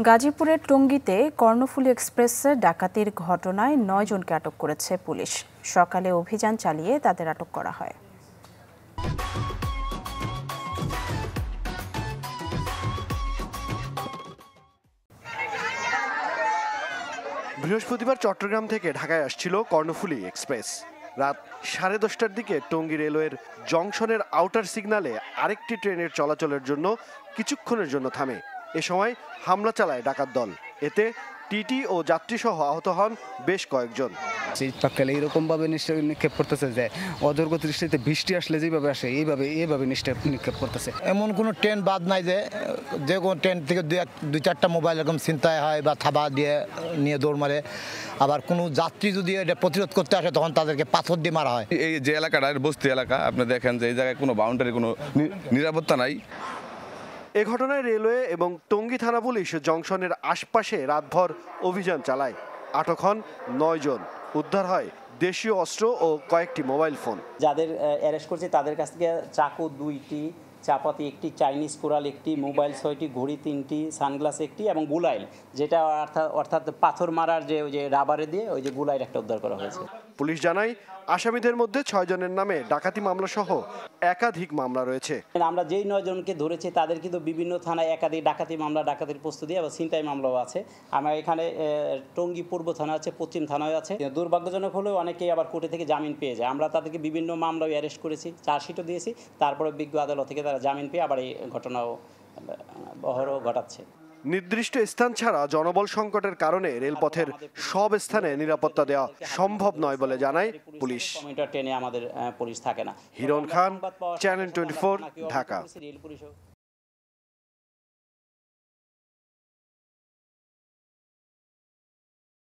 গাজীপুরের টঙ্গীতে কর্ণফুলী এক্সপ্রেসের ডাকাতির ঘটনায় ৯ জনকে আটক করেছে পুলিশ। সকালে অভিযান চালিয়ে তাদের আটক করা হয়। বৃহস্পতিবার চট্টগ্রাম থেকে ঢাকায় আসছিল কর্ণফুলী এক্সপ্রেস। রাত 10:30টার দিকে টঙ্গী রেলওয়ের জংশনের আউটার সিগন্যালে আরেকটি ট্রেনের চলাচলের জন্য কিছুক্ষণের জন্য থামে। এ সময় হামলা চালায় ডাকাত দল। এতে টিটি ও যাত্রীসহ আহত হন বেশ কয়েকজন। শীতকালে এরকমভাবে নিক্ষেপ করতেছে যে অদূরগত দৃষ্টিতে বৃষ্টি আসলে যেভাবে আসে এইভাবে নিক্ষেপ করতেছে। এমন কোনো ট্রেন বাদ নাই যে কোনো ট্রেন থেকে দুই চারটা মোবাইল এরকম ছিনতাই হয় বা থাবা দিয়ে নিয়ে দৌড় মারে। আবার কোনো যাত্রী যদি এটা প্রতিরোধ করতে আসে তখন তাদেরকে পাথর দিয়ে মারা হয়। এই যে এলাকাটা বস্তি এলাকা, আপনি দেখেন যে এই জায়গায় কোনো বাউন্ডারি, কোনো নিরাপত্তা নাই। এ ঘটনায় রেলওয়ে এবং টঙ্গী থানা পুলিশ জংশনের আশপাশে রাতভর অভিযান চালায়। আটক হন ৯ জন। উদ্ধার হয় দেশীয় অস্ত্র ও কয়েকটি মোবাইল ফোন। যাদের অ্যারেস্ট করছে তাদের কাছ থেকে চাকু 2টি, চাপাতি 1টি, চাইনিজ কোরাল 1টি, মোবাইল 6টি, ঘড়ি 3টি, সানগ্লাস 1টি এবং বুলাইল, যেটা অর্থাৎ পাথর মারার যে রাবারে দিয়ে ওই যে বুলাইল একটা উদ্ধার করা হয়েছে। পুলিশ জানায় আসামিদের মধ্যে 6 জনের নামে ডাকাতি মামলা সহ একাধিক মামলা রয়েছে। আমরা যেই 9 জনকে ধরেছি তাদের কিন্তু বিভিন্ন থানায় একাধিক ডাকাতি মামলা, ডাকাতির প্রস্তুতি এবং ছিনতাই মামলাও আছে। আমার এখানে টঙ্গী পূর্ব থানা আছে, পশ্চিম থানায় আছে। দুর্ভাগ্যজনক হলেও অনেকেই আবার কোর্টে থেকে জামিন পেয়ে যায়। আমরা তাদেরকে বিভিন্ন মামলায় অ্যারেস্ট করেছি, চার্জশিটও দিয়েছি। তারপরে বিজ্ঞ আদালত থেকে তারা জামিন পেয়ে আবার এই ঘটনাও বহরও ঘটাচ্ছে। নির্দিষ্ট স্থান ছাড়া জনবল সংকটের কারণে রেলপথের সব স্থানে নিরাপত্তা দেওয়া সম্ভব নয় বলে জানায় পুলিশ। ট্রেনে আমাদের পুলিশ থাকে না। হিরণ খান, চ্যানেল 24, ঢাকা।